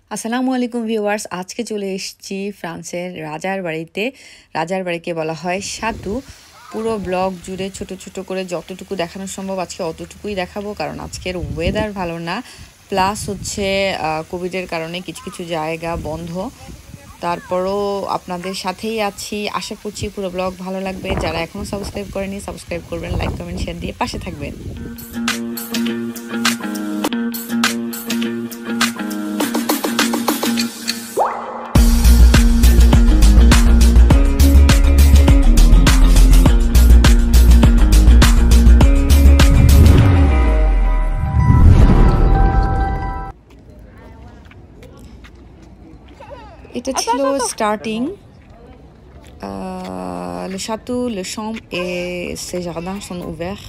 আসসালামু আলাইকুম ভিউয়ার্স, আজকে চলে এসেছি ফ্রান্সের রাজার বাড়িতে। রাজার বাড়িকে বলা হয় সাতু। পুরো ব্লগ জুড়ে ছোট ছোট করে যতটুকু দেখানো সম্ভব আজকে অতটুকুই দেখাবো, কারণ আজকের ওয়েদার ভালো না, প্লাস হচ্ছে কোভিডের কারণে কিছু কিছু জায়গা বন্ধ। তারপরও আপনাদের সাথেই আছি, আশা করছি পুরো ব্লগ ভালো লাগবে। যারা এখনও সাবস্ক্রাইব করেনি সাবস্ক্রাইব করবেন, লাইক কমেন্ট শেয়ার দিয়ে পাশে থাকবেন। এটা ছিল starting. Le château, le champ et ses jardins sont ouverts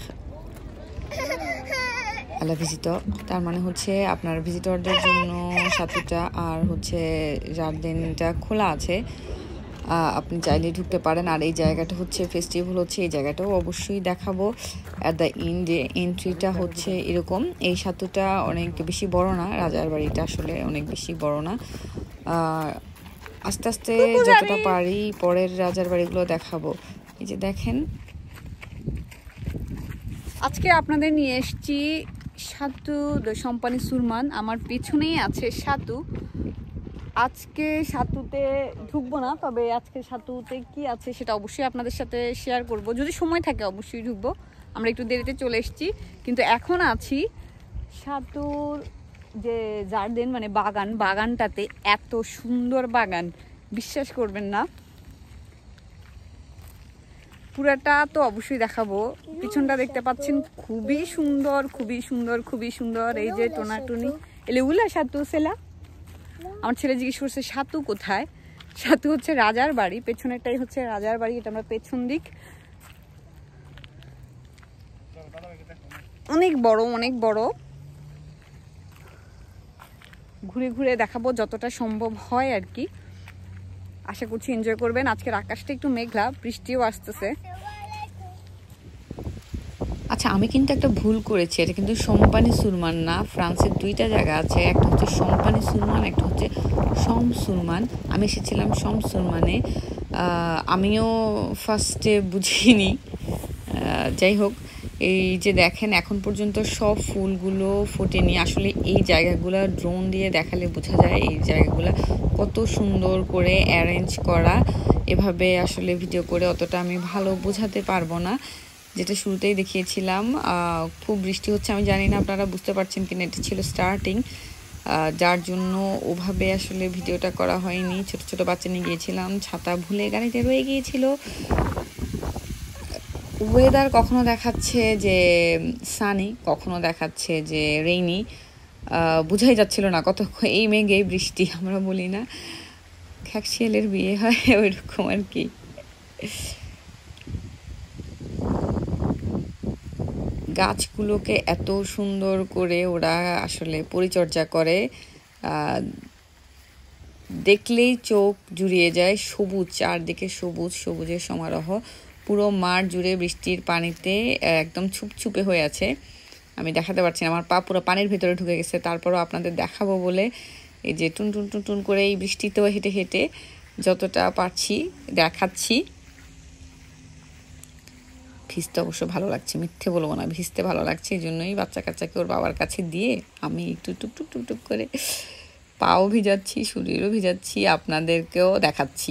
à la visitor. তার মানে হচ্ছে আপনার ভিজিটরদের জন্য সাতুটা আর হচ্ছে গার্ডেনটা খোলা আছে, আপনি চাইলে ঢুকতে পারেন। আর এই জায়গাটা হচ্ছে ফেস্টিভ্যাল হচ্ছে, এই জায়গাটাও অবশ্যই দেখাবো। অ্যাট দ্য এন্ডে এন্ট্রিটা হচ্ছে এরকম। এই সাতুটা অনেক বেশি বড় না, রাজার বাড়িটা আসলে অনেক বেশি বড় না। আস্তে আস্তে যতটা পারি পরের রাজার বাড়িগুলো দেখাবো। এই যে দেখেন, আজকে আপনাদের নিয়ে এসেছি সাতু দ্য সম্পানি সুরমান। আমার পিছনেই আছে সাতু। আজকে সাতুতে ঢুকবো না, তবে আজকে সাতুতে কি আছে সেটা অবশ্যই আপনাদের সাথে শেয়ার করব। যদি সময় থাকে অবশ্যই ঢুকবো। আমরা একটু দেরিতে চলে এসেছি, কিন্তু এখন আছি সাতুর যে গার্ডেন মানে বাগানটাতে। এত সুন্দর বাগান, বিশ্বাস করবেন না। পুরাটা তো অবশ্যই দেখাবো। পিছনটা দেখতে পাচ্ছেন, খুবই সুন্দর খুবই সুন্দর খুবই সুন্দর। এই যে টোনাটুনি এলে উলা সাতু সেলা। আমার ছেলে জিজ্ঞেস করছে সাতু কোথায়। সাতু হচ্ছে রাজার বাড়ি, পেছনেরটাই হচ্ছে রাজার বাড়ি। এটা আমরা পেছন দিক। অনেক বড় অনেক বড়। ঘুরে ঘুরে দেখাবো যতটা সম্ভব হয় আর কি। আশা করছি এনজয় করবেন। আজকের আকাশটা একটু মেঘলা, বৃষ্টিও আসতেছে। আচ্ছা আমি কিন্তু একটা ভুল করেছি, এটা কিন্তু সম্পানি সুরমান না। ফ্রান্সের দুইটা জায়গা আছে, একটা হচ্ছে সম্পানি সুরমান, একটা হচ্ছে শম সুরমান। আমি এসেছিলাম শম সুরমানে। আমিও ফার্স্টে বুঝিনি। যাই হোক, এই যে দেখেন এখন পর্যন্ত সব ফুলগুলো ফোটেনি। আসলে এই জায়গাগুলো ড্রোন দিয়ে দেখালে বোঝা যায় এই জায়গাগুলো কত সুন্দর করে অ্যারেঞ্জ করা। এভাবে আসলে ভিডিও করে অতটা আমি ভালো বোঝাতে পারবো না। যেটা শুরুতেই দেখিয়েছিলাম, খুব বৃষ্টি হচ্ছে, আমি জানি না আপনারা বুঝতে পারছেন কিনা। এটা ছিল স্টার্টিং, যার জন্য ওভাবে আসলে ভিডিওটা করা হয়নি। ছোট ছোট বাচ্চা নিয়ে গিয়েছিলাম, ছাতা ভুলে গাড়িতে রয়ে গিয়েছিল। ওয়েদার কখনো দেখাচ্ছে যে সানি, কখনো দেখাচ্ছে যে রেইনি, বোঝাই যাচ্ছিল না কত এই মেঘ এই বৃষ্টি। আমরা বলি না খ্যাকশিয়ালের বিয়ে হয়, ওইরকম আর কি। গাছগুলোকে এত সুন্দর করে ওরা আসলে পরিচর্যা করে, দেখলেই চোখ জুড়িয়ে যায়। সবুজ, চারদিকে সবুজ, সবুজের সমারোহ। পুরো মাঠ জুড়ে বৃষ্টির পানিতে একদম ছুপছুপে হয়ে আছে। আমি দেখাতে পারছি না, আমার পা পুরো পানির ভিতরে ঢুকে গেছে। তারপরও আপনাদের দেখাবো বলে এই যে টুন টুন টুন টুন করে এই বৃষ্টিতেও হেঁটে হেঁটে যতটা পারছি দেখাচ্ছি। ভিজতে অবশ্য ভালো লাগছে, মিথ্যে বলবো না, ভিজতে ভালো লাগছে। এই জন্যই বাচ্চা কাচ্চাকে ওর বাবার কাছে দিয়ে আমি একটু টুক টুক টুক টুক করে পাও ভিজাচ্ছি, শরীরও ভিজাচ্ছি, আপনাদেরকেও দেখাচ্ছি।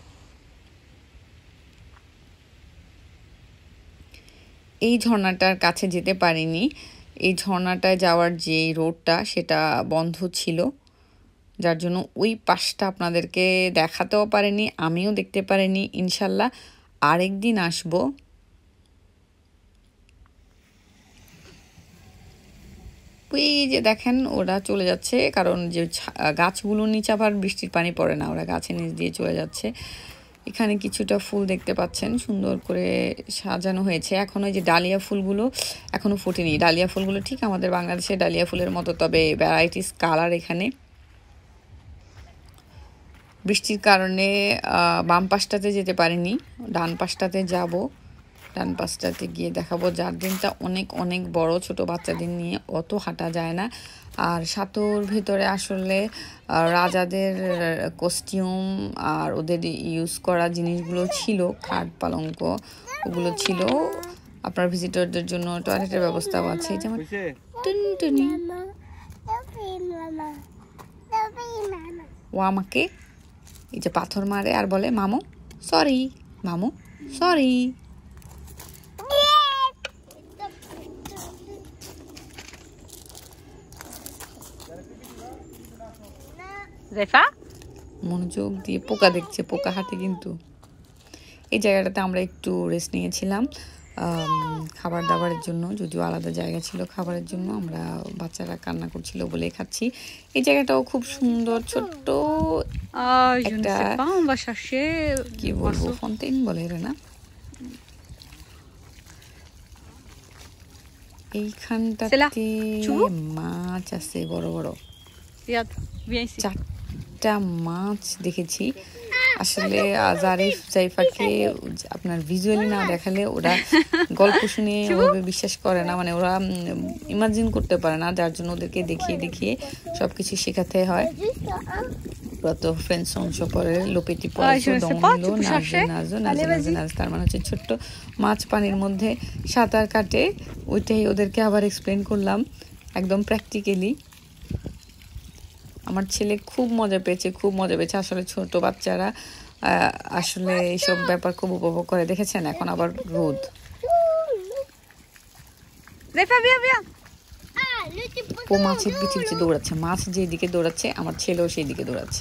এই ঝর্ণাটার কাছে যেতে পারিনি। এই ঝর্ণাটায় যাওয়ার যে রোডটা সেটা বন্ধ ছিল, যার জন্য ওই পাশটা আপনাদেরকে দেখাতেও পারিনি, আমিও দেখতে পারিনি। ইনশাল্লাহ আরেকদিন আসবো। ওই যে দেখেন ওরা চলে যাচ্ছে, কারণ যে গাছগুলোর নিচে আবার বৃষ্টির পানি পড়ে না, ওরা গাছের নিচ দিয়ে চলে যাচ্ছে। এখানে কিছুটা ফুল দেখতে পাচ্ছেন, সুন্দর করে সাজানো হয়েছে। এখন ওই যে ডালিয়া ফুলগুলো এখনো ফোটেনি। ডালিয়া ফুলগুলো ঠিক আমাদের বাংলাদেশের ডালিয়া ফুলের মতো, তবে ভ্যারাইটিস কালার। এখানে বৃষ্টির কারণে বাম পাশটাতে যেতে পারিনি, ডান পাশটাতে যাব। ডান পাশটাতে গিয়ে দেখাবো। জার্ডিনটা অনেক অনেক বড়, ছোট বাচ্চাদের নিয়ে অত হাঁটা যায় না। আর সাতুর ভিতরে আসলে রাজাদের কস্টিউম আর ওদের ইউজ করা জিনিসগুলো ছিল, খাট পালঙ্ক ওগুলো ছিল। আপনার ভিজিটরদের জন্য টয়লেটের ব্যবস্থাও আছে, যেমন টুনটুনি। ও আমাকে এই যে পাথর মারে আর বলে মামু সরি, মামু সরি। জেফা মনোযোগ দিয়ে পোকা দেখছে, পোকা হাতে কিন্তু। এই জায়গাটাতে আমরা একটু রেস্ট নিয়েছিলাম খাবার দাবারের জন্য, যদিও আলাদা জায়গা ছিল খাবারের জন্য। আমরা বাচ্চারা কান্না করছিল বলে খাচ্ছি। এই জায়গাটাও খুব সুন্দর, ছোট্ট একটা কি বলবো ফন্টেন বলে এর না। এইখানটাতে মাছ আছে বড় বড়, 4টা মাছ দেখেছি। আসলে জারিফ জাইফাকে আপনার ভিজুয়ালি না দেখালে ওরা গল্প শুনে ওভাবে বিশ্বাস করে না, মানে ওরা ইমাজিন করতে পারে না, যার জন্য ওদেরকে দেখিয়ে দেখিয়ে সবকিছু শেখাতে হয়। ওরা তো ফ্রেন্ডস অংশ পরে লোপেটি পড়াশো দমলো নাজে নাজো নাজে নাজে নাজ, তার মানে হচ্ছে ছোট্ট মাছ পানির মধ্যে সাঁতার কাটে। ওইটাই ওদেরকে আবার এক্সপ্লেন করলাম একদম প্র্যাকটিক্যালি। আমার ছেলে খুব মজা পেয়েছে, খুব মজা পেয়েছে। আসলে ছোট বাচ্চারা আসলে এইসব ব্যাপার খুব উপভোগ করে। দেখেছেন এখন আবার রোদ। ও মাছের পিছে পিছে দৌড়াচ্ছে, মাছ যেদিকে দৌড়াচ্ছে আমার ছেলেও সেই দিকে দৌড়াচ্ছে।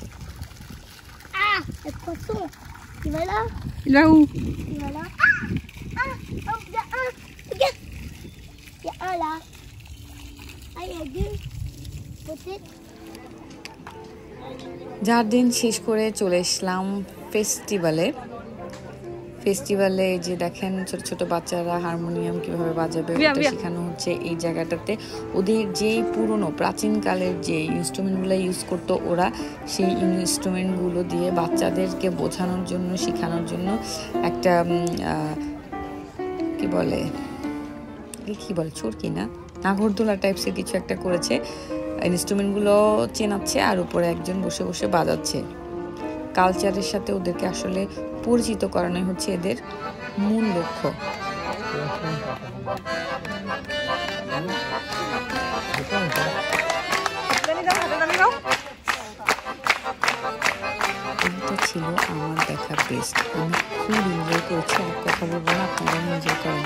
জার্ডিন শেষ করে চলে এসলাম ফেস্টিভ্যালে। যে দেখেন ছোট ছোট বাচ্চারা হারমোনিয়াম কিভাবে বাজাবে ওটা শেখানো হচ্ছে এই জায়গাটাতে। ওদের যে পুরনো প্রাচীনকালের যে ইনস্ট্রুমেন্টগুলো ইউজ করতো ওরা, সেই ইনস্ট্রুমেন্টগুলো দিয়ে বাচ্চাদেরকে বোঝানোর জন্য, শেখানোর জন্য একটা কি বলে চোরকি না, নাগরদোলা টাইপসের কিছু একটা করেছে। ইনস্ট্রুমেন্টগুলো চেনাচ্ছে আর উপরে একজন বসে বসে বাজাচ্ছে। কালচারের সাথে ওদেরকে আসলে পরিচিত করানোই হচ্ছে এদের মূল লক্ষ্য। এটা ছিল আমার দেখা বেস্ট। আমি খুব এনজয় করেছি, আর কথা বলবো না, আপনারা এনজয় করেন।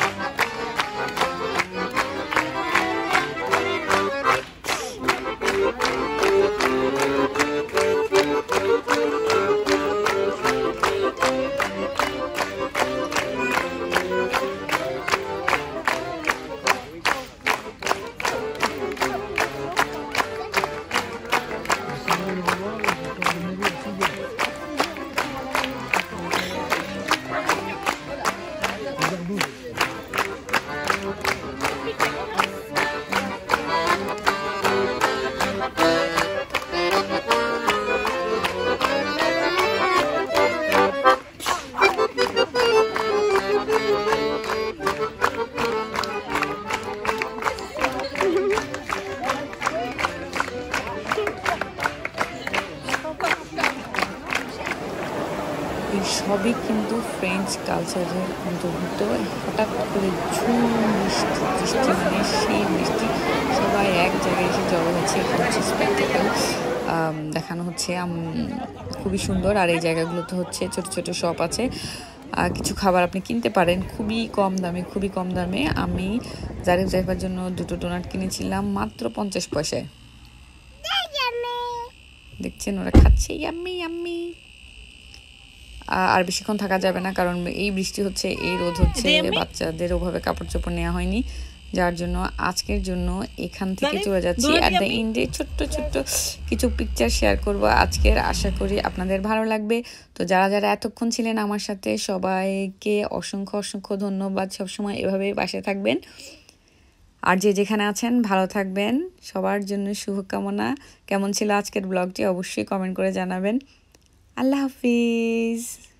এই সবই কিন্তু ফ্রেঞ্চ কালচারের অন্তর্ভুক্ত। হঠাৎ করে ঝুম বৃষ্টি মানে সেই বৃষ্টি, সবাই এক জায়গায় এসে জড়ো হচ্ছে, হচ্ছে স্পেকটেকল দেখানো হচ্ছে, খুবই সুন্দর। আর এই জায়গাগুলোতে হচ্ছে ছোট ছোট শপ আছে, কিছু খাবার আপনি কিনতে পারেন খুবই কম দামে। আমি জারিফ জাইফার জন্য 2টো ডোনাট কিনেছিলাম মাত্র 50 পয়সায়। দেখছেন ওরা খাচ্ছে, ইয়াম্মি ইয়াম্মি। আর বেশিক্ষণ থাকা যাবে না, কারণ এই বৃষ্টি হচ্ছে, এই রোদ হচ্ছে, বাচ্চাদের ওভাবে কাপড় চোপড় নেওয়া হয়নি, যার জন্য আজকের জন্য এখান থেকে চলে যাচ্ছি। অ্যাট দ্য এন্ডে ছোট্ট কিছু পিকচার শেয়ার করব আজকের। আশা করি আপনাদের ভালো লাগবে। তো যারা এতক্ষণ ছিলেন আমার সাথে, সবাইকে অসংখ্য ধন্যবাদ। সবসময় এভাবে পাশে থাকবেন, আর যে যেখানে আছেন ভালো থাকবেন। সবার জন্য শুভকামনা। কেমন ছিল আজকের ব্লগটি অবশ্যই কমেন্ট করে জানাবেন। আল্লাহ হাফিজ।